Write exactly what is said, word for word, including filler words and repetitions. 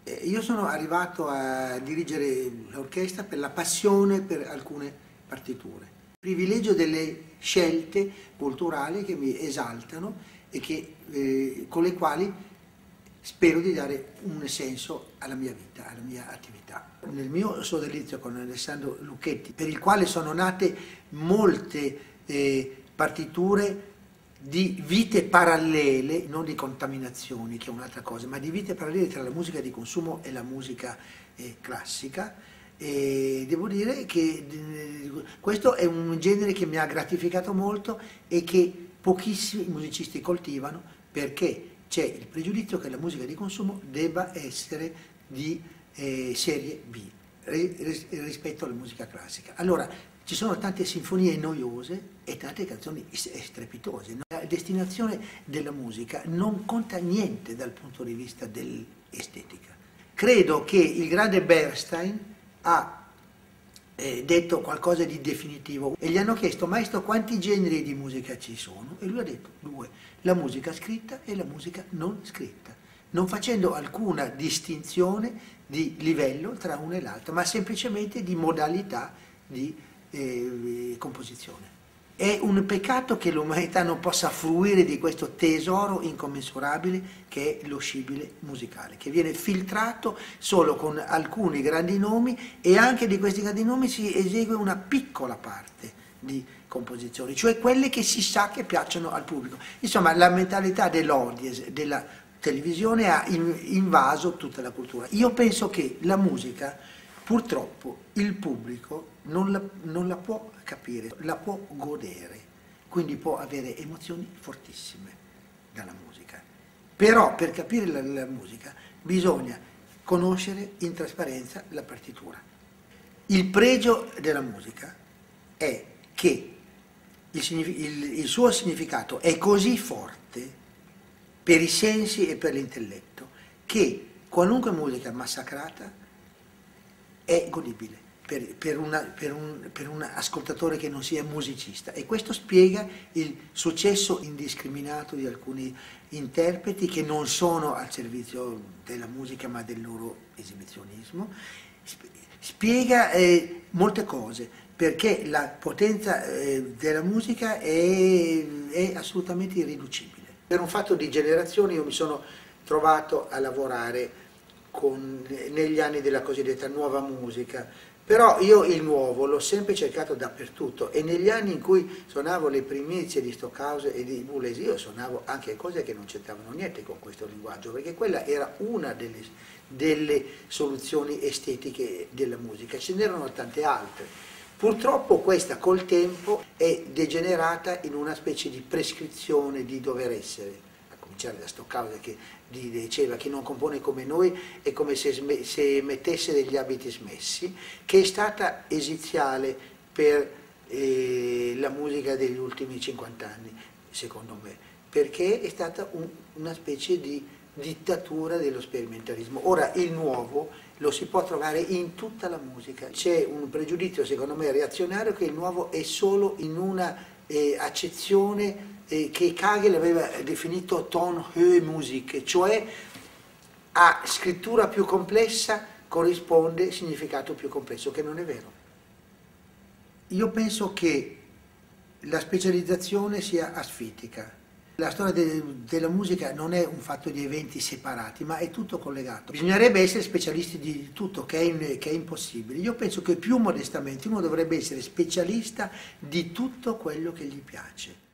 Io sono arrivato a dirigere l'orchestra per la passione per alcune partiture. Privilegio delle scelte culturali che mi esaltano e che, eh, con le quali spero di dare un senso alla mia vita, alla mia attività. Nel mio sodalizio con Alessandro Lucchetti, per il quale sono nate molte eh, partiture di vite parallele, non di contaminazioni, che è un'altra cosa, ma di vite parallele tra la musica di consumo e la musica eh, classica. E devo dire che eh, questo è un genere che mi ha gratificato molto e che pochissimi musicisti coltivano, perché c'è il pregiudizio che la musica di consumo debba essere di eh, serie B rispetto alla musica classica. Allora, ci sono tante sinfonie noiose e tante canzoni strepitose. La destinazione della musica non conta niente dal punto di vista dell'estetica. Credo che il grande Bernstein ha eh, detto qualcosa di definitivo e gli hanno chiesto: maestro, quanti generi di musica ci sono? E lui ha detto due: la musica scritta e la musica non scritta, non facendo alcuna distinzione di livello tra una e l'altra, ma semplicemente di modalità di eh, composizione. È un peccato che l'umanità non possa fruire di questo tesoro incommensurabile che è lo scibile musicale, che viene filtrato solo con alcuni grandi nomi, e anche di questi grandi nomi si esegue una piccola parte di composizioni, cioè quelle che si sa che piacciono al pubblico. Insomma, la mentalità dell'audience, della televisione, ha invaso tutta la cultura. Io penso che la musica, purtroppo, il pubblico non la, non la può capire, la può godere, quindi può avere emozioni fortissime dalla musica. Però per capire la, la musica bisogna conoscere in trasparenza la partitura. Il pregio della musica è che il, il, il suo significato è così forte per i sensi e per l'intelletto che qualunque musica massacrata è godibile per, per, una, per, un, per un ascoltatore che non sia musicista, e questo spiega il successo indiscriminato di alcuni interpreti che non sono al servizio della musica ma del loro esibizionismo. Spiega eh, molte cose, perché la potenza eh, della musica è, è assolutamente irriducibile. Per un fatto di generazione io mi sono trovato a lavorare con, negli anni della cosiddetta nuova musica, però io il nuovo l'ho sempre cercato dappertutto, e negli anni in cui suonavo le primizie di Stockhausen e di Boulez io suonavo anche cose che non c'entravano niente con questo linguaggio, perché quella era una delle, delle soluzioni estetiche della musica, ce n'erano tante altre. Purtroppo questa col tempo è degenerata in una specie di prescrizione di dover essere, a cominciare da Stockhausen che diceva: chi non compone come noi è come se, se mettesse degli abiti smessi, che è stata esiziale per eh, la musica degli ultimi cinquanta anni, secondo me, perché è stata un, una specie di dittatura dello sperimentalismo. Ora il nuovo lo si può trovare in tutta la musica. C'è un pregiudizio, secondo me, reazionario, che il nuovo è solo in una eh, accezione eh, che Kagel aveva definito Tonhöhemusik, cioè a scrittura più complessa corrisponde significato più complesso, che non è vero. Io penso che la specializzazione sia asfitica. La storia de, della musica non è un fatto di eventi separati, ma è tutto collegato. Bisognerebbe essere specialisti di tutto, che è, in, che è impossibile. Io penso che più modestamente uno dovrebbe essere specialista di tutto quello che gli piace.